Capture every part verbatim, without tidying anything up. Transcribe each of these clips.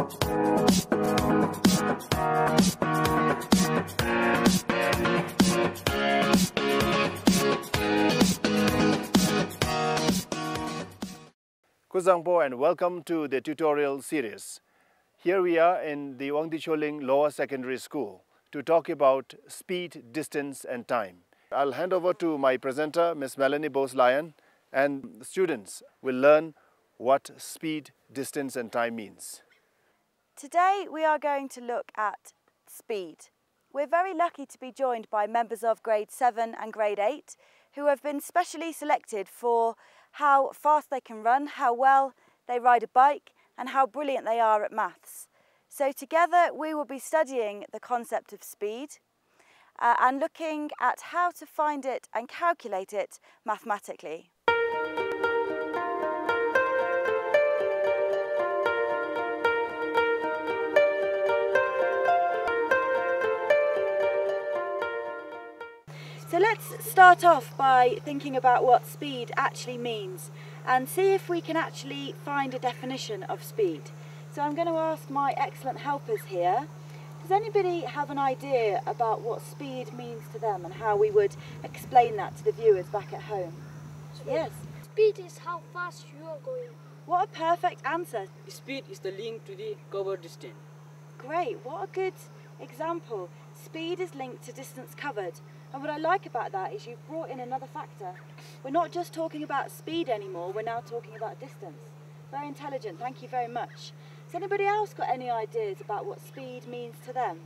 Kuzangpo and welcome to the tutorial series. Here we are in the Wangdicholing Lower Secondary School to talk about speed, distance and time. I'll hand over to my presenter, Miss Melanie Lyon, and the students will learn what speed, distance and time means. Today we are going to look at speed. We're very lucky to be joined by members of grade seven and grade eight who have been specially selected for how fast they can run, how well they ride a bike and how brilliant they are at maths. So together we will be studying the concept of speed uh, and looking at how to find it and calculate it mathematically. So let's start off by thinking about what speed actually means and see if we can actually find a definition of speed. So I'm going to ask my excellent helpers here, does anybody have an idea about what speed means to them and how we would explain that to the viewers back at home? Yes? Speed is how fast you are going. What a perfect answer. Speed is the link to the covered distance. Great, what a good example. Speed is linked to distance covered. And what I like about that is you've brought in another factor. We're not just talking about speed anymore, we're now talking about distance. Very intelligent, thank you very much. Has anybody else got any ideas about what speed means to them?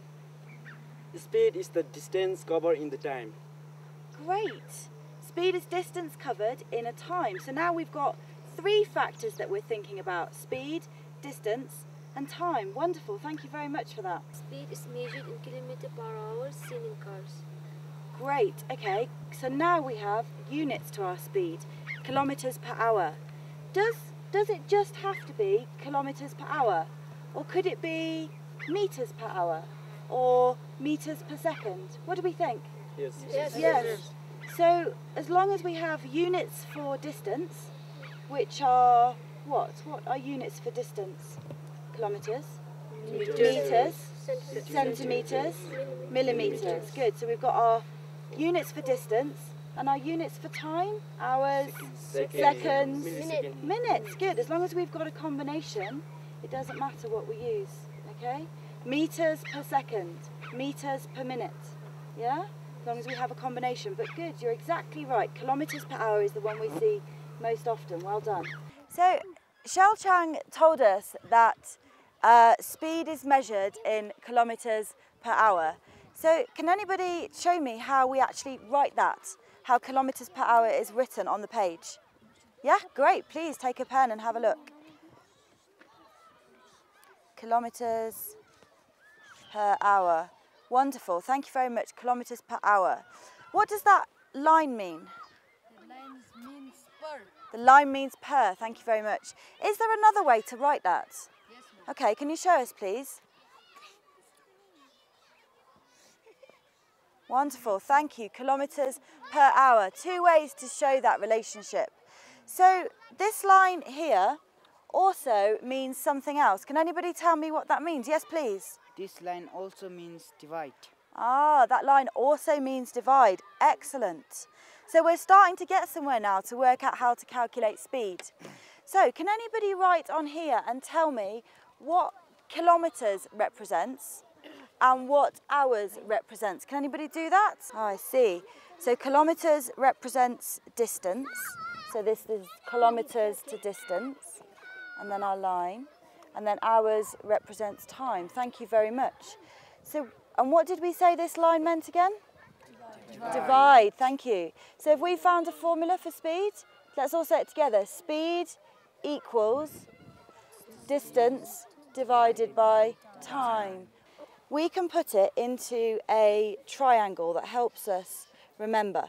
Speed is the distance covered in the time. Great. Speed is distance covered in a time. So now we've got three factors that we're thinking about. Speed, distance and time. Wonderful, thank you very much for that. Speed is measured in kilometers per hour seen in cars. Great, okay, so now we have units to our speed, kilometres per hour. Does, does it just have to be kilometres per hour? Or could it be metres per hour? Or metres per second? What do we think? Yes. Yes. Yes. So as long as we have units for distance, which are what? What are units for distance? Kilometres? Meters. Meters, Centimeters. centimetres, millimetres. Good, so we've got our units for distance and our units for time, hours, Seconds, seconds, milliseconds. minutes. Good, as long as we've got a combination, it doesn't matter what we use, okay? Meters per second, meters per minute, yeah? As long as we have a combination, but good, you're exactly right. Kilometres per hour is the one we see most often, well done. So, Shell Chang told us that uh, speed is measured in kilometres per hour. So can anybody show me how we actually write that? How kilometres per hour is written on the page? Yeah, great. Please take a pen and have a look. Kilometres per hour. Wonderful. Thank you very much. Kilometres per hour. What does that line mean? The line means per. The line means per. Thank you very much. Is there another way to write that? Yes, ma'am. Okay, can you show us, please? Wonderful, thank you. Kilometres per hour. Two ways to show that relationship. So this line here also means something else. Can anybody tell me what that means? Yes, please. This line also means divide. Ah, that line also means divide. Excellent. So we're starting to get somewhere now to work out how to calculate speed. So can anybody write on here and tell me what kilometres represents and what hours represents? Can anybody do that? Oh, I see. So kilometres represents distance. So this is kilometres to distance. And then our line. And then hours represents time. Thank you very much. So, and what did we say this line meant again? Divide. Divide, thank you. So if we found a formula for speed, let's all say it together. Speed equals distance divided by time. We can put it into a triangle that helps us remember.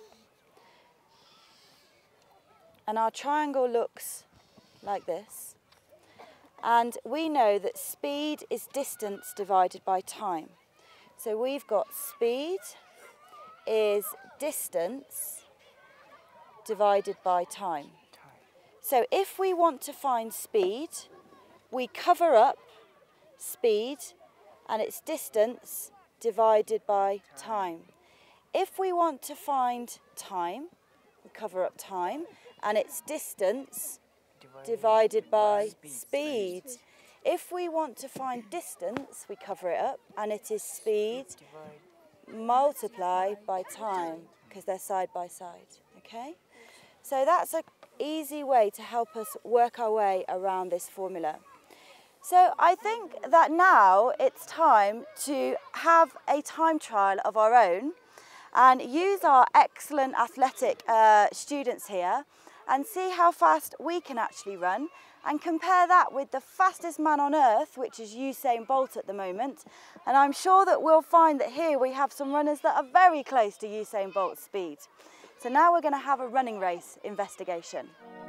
And our triangle looks like this. And we know that speed is distance divided by time. So we've got speed is distance divided by time. So if we want to find speed, we cover up speed, and it's distance divided by time. If we want to find time, we cover up time, and it's distance divided by speed. If we want to find distance, we cover it up, and it is speed multiplied by time, because they're side by side, okay? So that's an easy way to help us work our way around this formula. So I think that now it's time to have a time trial of our own and use our excellent athletic uh, students here and see how fast we can actually run and compare that with the fastest man on earth, which is Usain Bolt at the moment. And I'm sure that we'll find that here we have some runners that are very close to Usain Bolt's speed. So now we're going to have a running race investigation.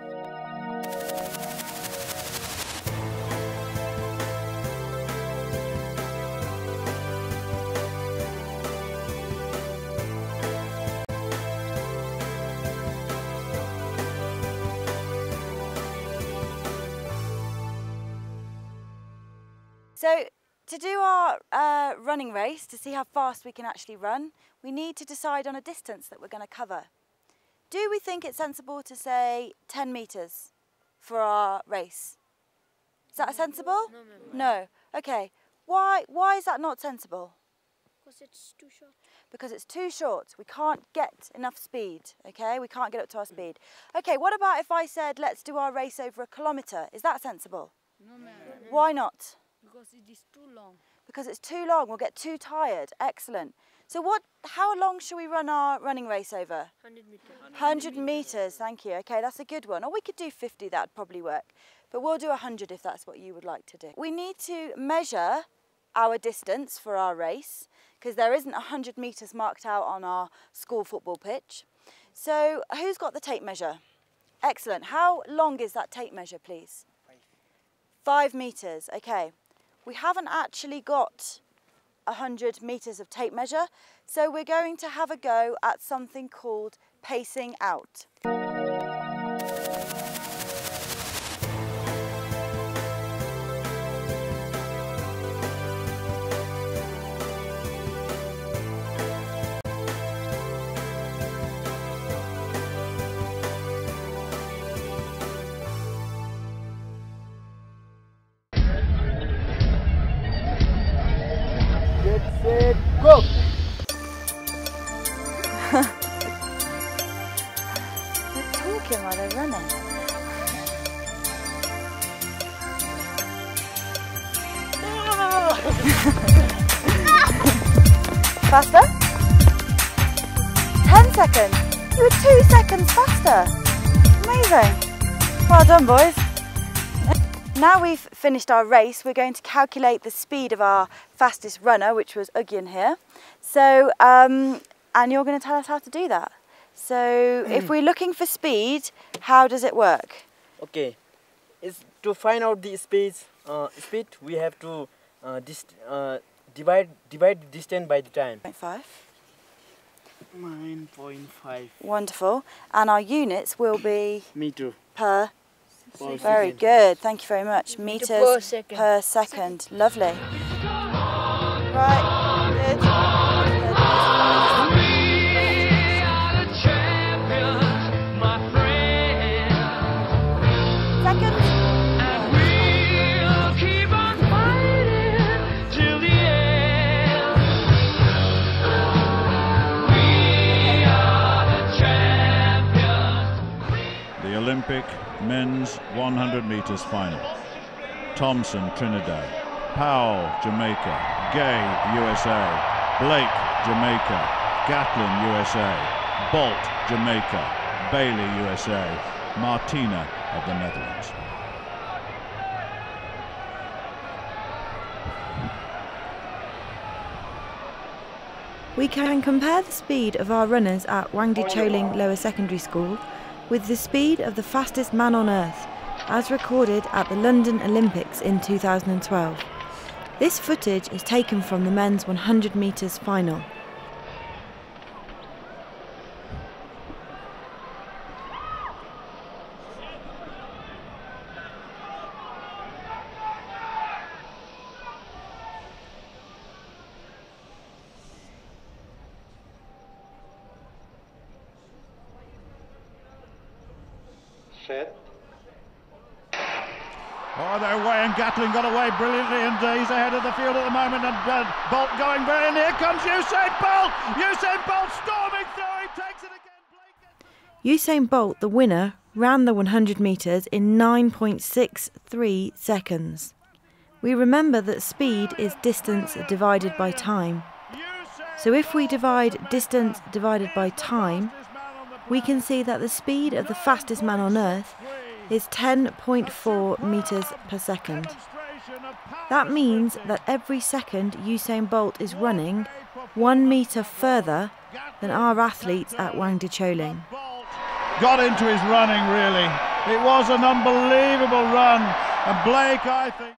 So to do our uh, running race, to see how fast we can actually run, we need to decide on a distance that we're going to cover. Do we think it's sensible to say ten metres for our race? Is that sensible? No, ma'am. No. Okay. Why, why is that not sensible? Because it's too short. Because it's too short. We can't get enough speed, okay? We can't get up to our speed. Okay, what about if I said let's do our race over a kilometre? Is that sensible? No, ma'am. Why not? Because it is too long. Because it's too long, we'll get too tired. Excellent. So what, how long should we run our running race over? one hundred meters. one hundred metres, thank you. Okay, that's a good one. Or we could do fifty, that'd probably work. But we'll do one hundred if that's what you would like to do. We need to measure our distance for our race because there isn't one hundred metres marked out on our school football pitch. So who's got the tape measure? Excellent. How long is that tape measure, please? Five. Five metres, okay. We haven't actually got one hundred metres of tape measure, so we're going to have a go at something called pacing out. Set, go! They're talking while they're running. Faster? Ten seconds. You were two seconds faster. Amazing. Well done, boys. Now we've finished our race, we're going to calculate the speed of our fastest runner, which was Ugyen here. So, um, and you're going to tell us how to do that. So, if we're looking for speed, how does it work? Okay, it's to find out the speed. Uh, speed we have to uh, dist uh, divide divide the distance by the time. zero point five. nine point five Wonderful. And our units will be meter per. per Very second. good. Thank you very much. Meter Meters per second. per second. Lovely. Right. Good. Good. Second. The Olympic men's one hundred metres final. Thompson, Trinidad. Powell, Jamaica. Gay, U S A. Blake, Jamaica. Gatlin, U S A. Bolt, Jamaica. Bailey, U S A. Martina of the Netherlands. We can compare the speed of our runners at Wangdi Choling Lower Secondary School with the speed of the fastest man on earth, as recorded at the London Olympics in two thousand twelve. This footage is taken from the men's one hundred metres final. Set. Oh, they're away, and Gatling got away brilliantly, and uh, he's ahead of the field at the moment, and uh, Bolt going very, and here comes Usain Bolt! Usain Bolt storming through, he takes it again. Blake Usain Bolt, the winner, ran the one hundred metres in nine point six three seconds. We remember that speed is distance divided by time. So if we divide distance divided by time, we can see that the speed of the fastest man on earth is ten point four metres per second. That means that every second Usain Bolt is running one metre further than our athletes at Wangdi Choling. got into his running, really. It was an unbelievable run, and Blake, I think...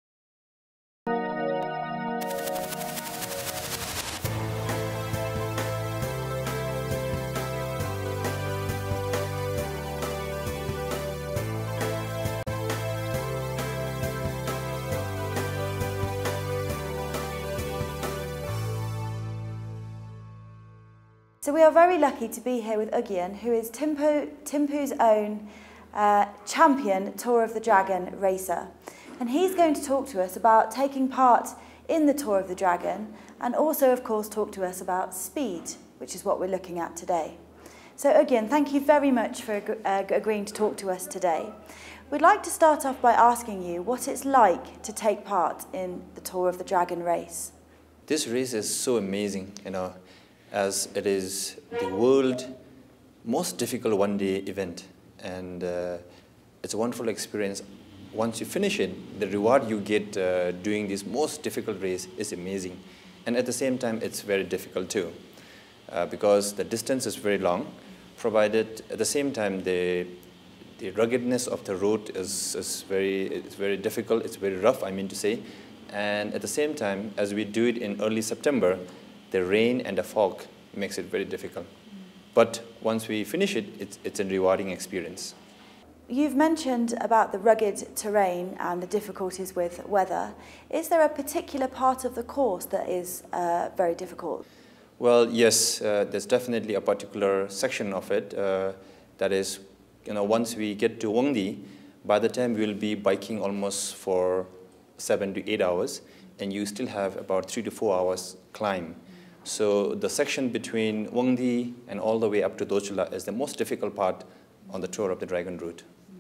So we are very lucky to be here with Ugyen, who is Timpu, Timpu's own uh, champion Tour of the Dragon racer. And he's going to talk to us about taking part in the Tour of the Dragon, and also, of course, talk to us about speed, which is what we're looking at today. So Ugyen, thank you very much for uh, agreeing to talk to us today. We'd like to start off by asking you what it's like to take part in the Tour of the Dragon race. This race is so amazing, you know, as it is the world most difficult one-day event, and uh, it's a wonderful experience. Once you finish it, the reward you get uh, doing this most difficult race is amazing, and at the same time it's very difficult too, uh, because the distance is very long, provided at the same time the the ruggedness of the road is, is very it's very difficult, it's very rough, I mean to say, and at the same time, as we do it in early September, the rain and the fog makes it very difficult. But once we finish it, it's, it's a rewarding experience. You've mentioned about the rugged terrain and the difficulties with weather. Is there a particular part of the course that is uh, very difficult? Well, yes, uh, there's definitely a particular section of it. Uh, that is, you know, once we get to Wangdi, by the time we'll be biking almost for seven to eight hours, and you still have about three to four hours climb. So the section between Wangdi and all the way up to Docela is the most difficult part on the Tour of the Dragon route.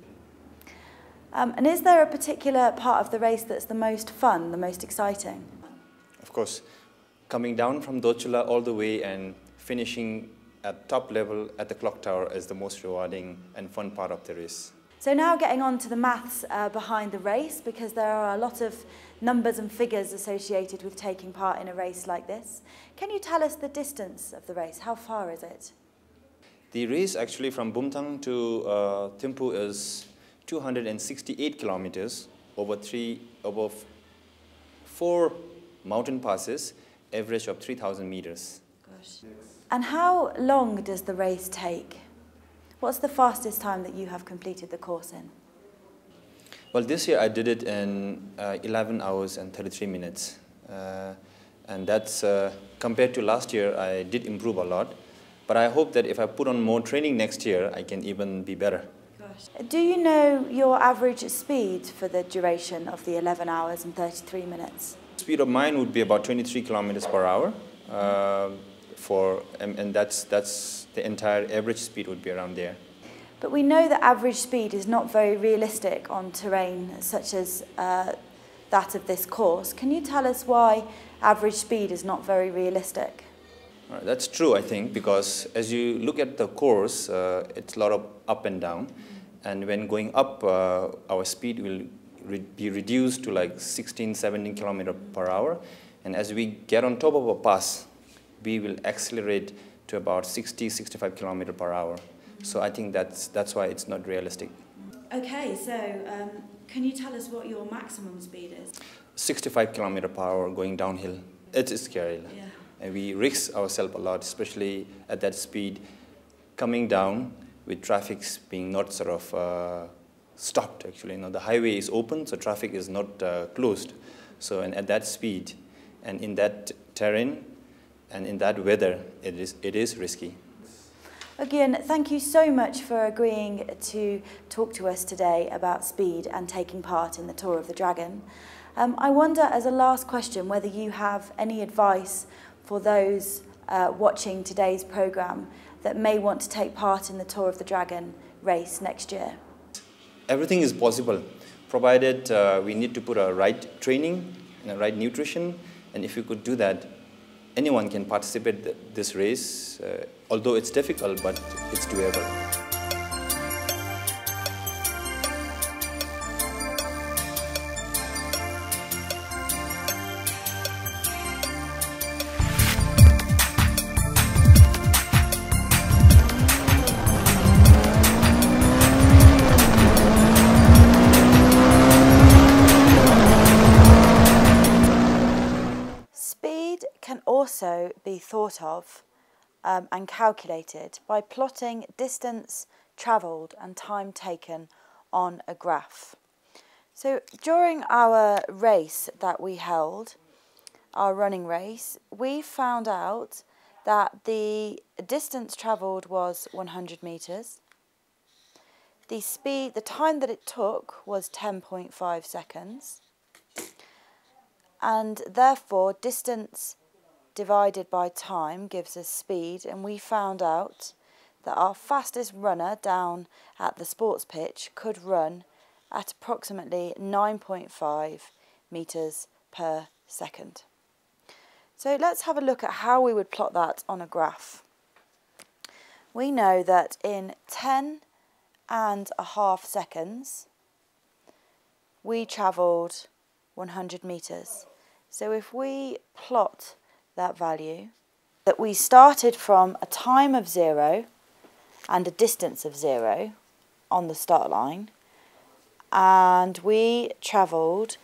Um, and is there a particular part of the race that's the most fun, the most exciting? Of course, coming down from Docela all the way and finishing at top level at the clock tower is the most rewarding and fun part of the race. So now getting on to the maths uh, behind the race, because there are a lot of numbers and figures associated with taking part in a race like this. Can you tell us the distance of the race? How far is it? The race actually from Bumthang to uh, Thimphu is two hundred sixty-eight kilometers over three, over four mountain passes, average of three thousand meters. Gosh. And how long does the race take? What's the fastest time that you have completed the course in? Well, this year I did it in uh, eleven hours and thirty-three minutes. Uh, and that's, uh, compared to last year, I did improve a lot. But I hope that if I put on more training next year, I can even be better. Gosh. Do you know your average speed for the duration of the eleven hours and thirty-three minutes? Speed of mine would be about twenty-three kilometers per hour. Uh, for, and, and that's, that's the entire average speed would be around there. But we know that average speed is not very realistic on terrain such as uh, that of this course. Can you tell us why average speed is not very realistic? Uh, that's true, I think, because as you look at the course, uh, it's a lot of up and down. And when going up, uh, our speed will re be reduced to like sixteen, seventeen kilometers per hour. And as we get on top of a pass, we will accelerate to about sixty, sixty-five kilometers per hour. So I think that's, that's why it's not realistic. Okay, so um, can you tell us what your maximum speed is? sixty-five kilometers per hour going downhill. It's scary. Yeah. And we risk ourselves a lot, especially at that speed, coming down with traffic being not sort of uh, stopped, actually. You know, the highway is open, so traffic is not uh, closed. So and at that speed and in that terrain and in that weather, it is, it is risky. Ugyen, thank you so much for agreeing to talk to us today about speed and taking part in the Tour of the Dragon. Um, I wonder, as a last question, whether you have any advice for those uh, watching today's programme that may want to take part in the Tour of the Dragon race next year. Everything is possible, provided uh, we need to put a right training and a right nutrition, and if we could do that, anyone can participate in this race, uh, although it's difficult, but it's doable. Can also be thought of um, and calculated by plotting distance travelled and time taken on a graph. So during our race that we held, our running race, we found out that the distance travelled was one hundred metres. The speed, the time that it took was ten point five seconds, and therefore distance divided by time gives us speed, and we found out that our fastest runner down at the sports pitch could run at approximately nine point five metres per second. So let's have a look at how we would plot that on a graph. We know that in ten and a half seconds we travelled one hundred metres. So if we plot that value, that we started from a time of zero and a distance of zero on the start line, and we travelled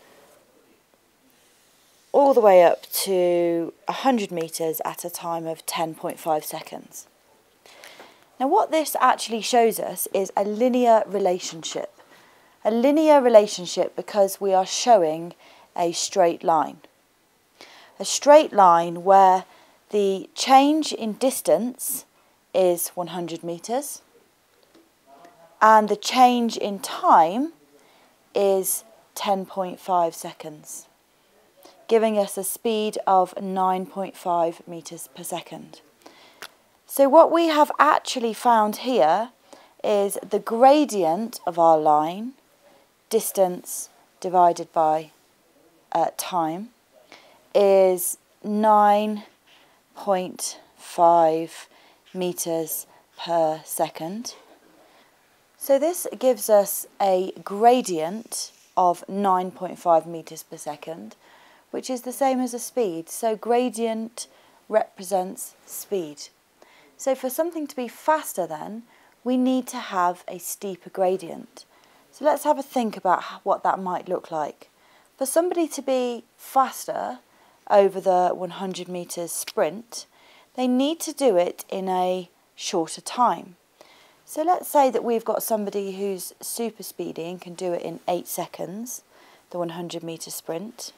all the way up to one hundred metres at a time of ten point five seconds. Now what this actually shows us is a linear relationship. A linear relationship because we are showing a straight line. A straight line where the change in distance is one hundred metres and the change in time is ten point five seconds, giving us a speed of nine point five metres per second. So what we have actually found here is the gradient of our line, distance divided by uh, time, is nine point five metres per second. So this gives us a gradient of nine point five metres per second, which is the same as a speed. So gradient represents speed. So for something to be faster then, we need to have a steeper gradient. So let's have a think about what that might look like. For somebody to be faster over the one hundred metres sprint, they need to do it in a shorter time. So let's say that we've got somebody who's super speedy and can do it in eight seconds, the one hundred metre sprint.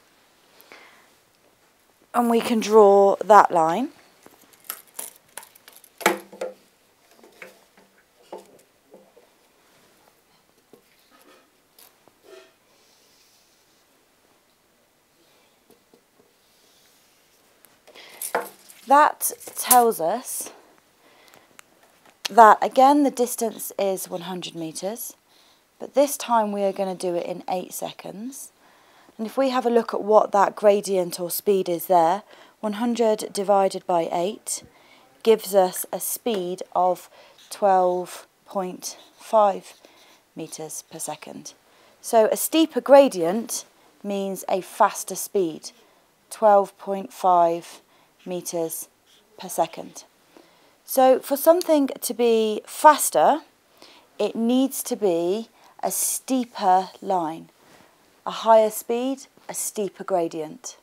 And we can draw that line. That tells us that again the distance is one hundred metres, but this time we are going to do it in eight seconds. And if we have a look at what that gradient or speed is there, one hundred divided by eight gives us a speed of twelve point five metres per second. So a steeper gradient means a faster speed, twelve point five metres per second. So for something to be faster, it needs to be a steeper line, a higher speed, a steeper gradient.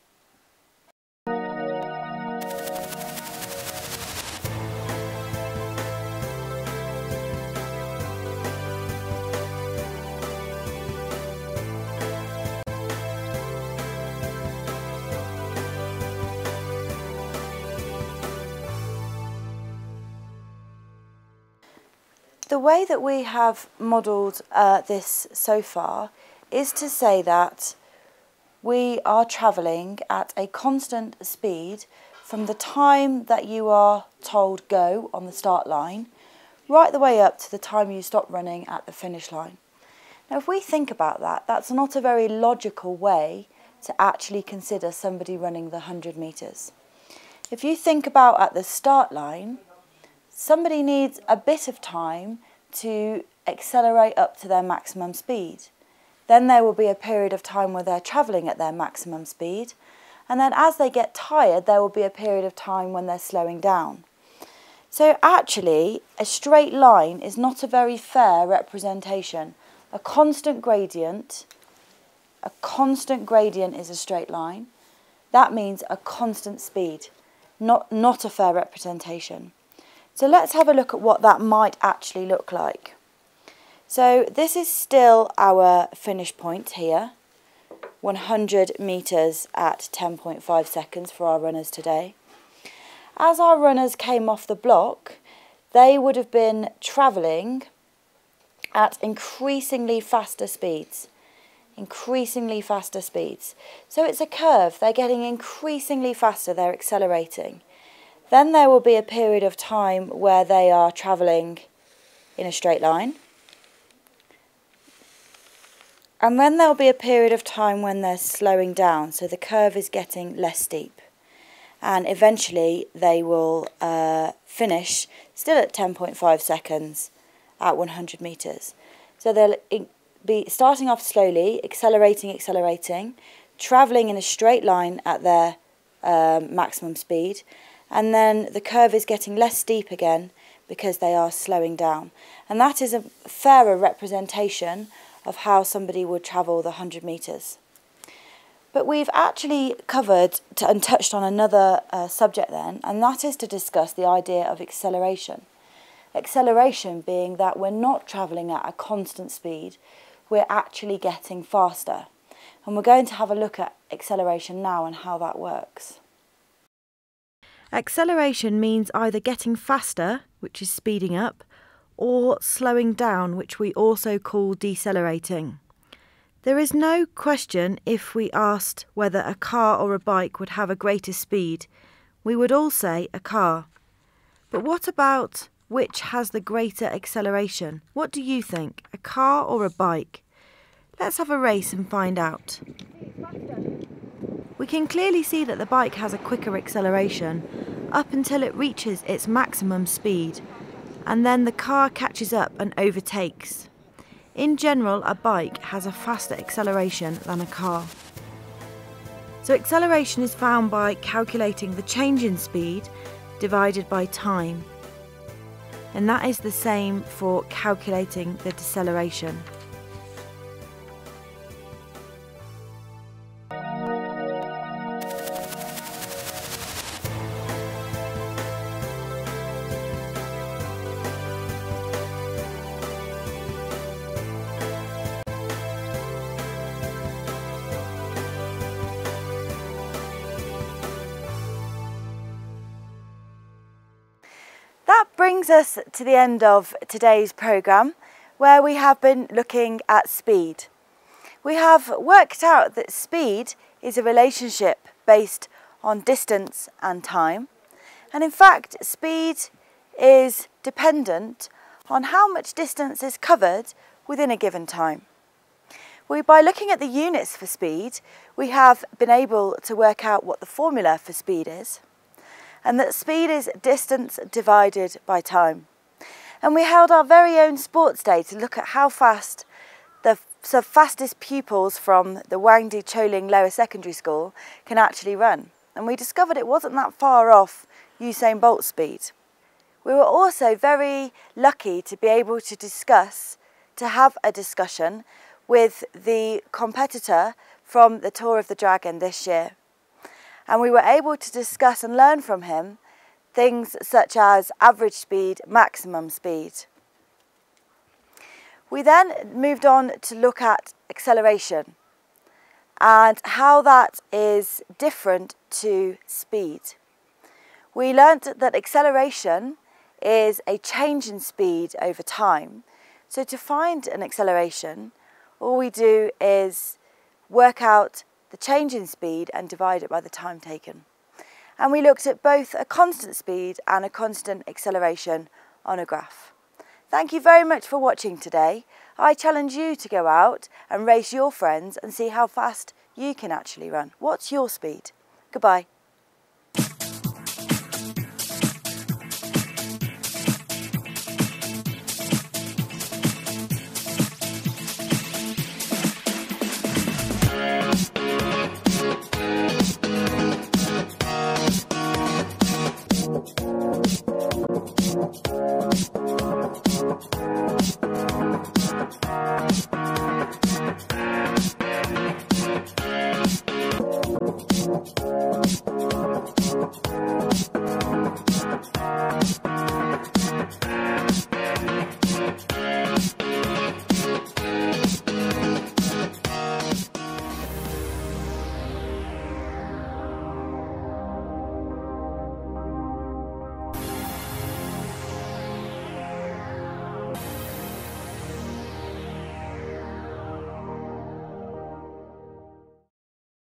the way that we have modelled uh, this so far is to say that we are travelling at a constant speed from the time that you are told go on the start line, right the way up to the time you stop running at the finish line. Now, if we think about that, that's not a very logical way to actually consider somebody running the one hundred metres. If you think about at the start line, somebody needs a bit of time to accelerate up to their maximum speed. Then there will be a period of time where they're travelling at their maximum speed, and then as they get tired, there will be a period of time when they're slowing down. So actually, a straight line is not a very fair representation. A constant gradient, a constant gradient is a straight line. That means a constant speed, not, not a fair representation. So let's have a look at what that might actually look like. So this is still our finish point here, one hundred metres at ten point five seconds for our runners today. As our runners came off the block, they would have been travelling at increasingly faster speeds, increasingly faster speeds. So it's a curve, they're getting increasingly faster, they're accelerating. Then there will be a period of time where they are travelling in a straight line. And then there'll be a period of time when they're slowing down, so the curve is getting less steep. And eventually they will uh, finish still at ten point five seconds at one hundred metres. So they'll be starting off slowly, accelerating, accelerating, travelling in a straight line at their um, maximum speed, and then the curve is getting less steep again because they are slowing down. And that is a fairer representation of how somebody would travel the one hundred metres. But we've actually covered to, and touched on another uh, subject then, and that is to discuss the idea of acceleration. Acceleration being that we're not travelling at a constant speed, we're actually getting faster. And we're going to have a look at acceleration now and how that works. Acceleration means either getting faster, which is speeding up, or slowing down, which we also call decelerating. There is no question if we asked whether a car or a bike would have a greater speed, we would all say a car. But what about which has the greater acceleration? What do you think, a car or a bike? Let's have a race and find out. We can clearly see that the bike has a quicker acceleration up until it reaches its maximum speed, and then the car catches up and overtakes. In general, a bike has a faster acceleration than a car. So acceleration is found by calculating the change in speed divided by time. And that is the same for calculating the deceleration. That brings us to the end of today's programme, where we have been looking at speed. We have worked out that speed is a relationship based on distance and time, and in fact speed is dependent on how much distance is covered within a given time. We, by looking at the units for speed, we have been able to work out what the formula for speed is, and that speed is distance divided by time. And we held our very own sports day to look at how fast the so fastest pupils from the Wangdi Choling Lower Secondary School can actually run. And we discovered it wasn't that far off Usain Bolt's speed. We were also very lucky to be able to discuss, to have a discussion with the competitor from the Tour of the Dragon this year. And we were able to discuss and learn from him things such as average speed, maximum speed. We then moved on to look at acceleration and how that is different to speed. We learnt that acceleration is a change in speed over time. So to find an acceleration, all we do is work out the change in speed and divide it by the time taken. And we looked at both a constant speed and a constant acceleration on a graph. Thank you very much for watching today. I challenge you to go out and race your friends and see how fast you can actually run. What's your speed? Goodbye.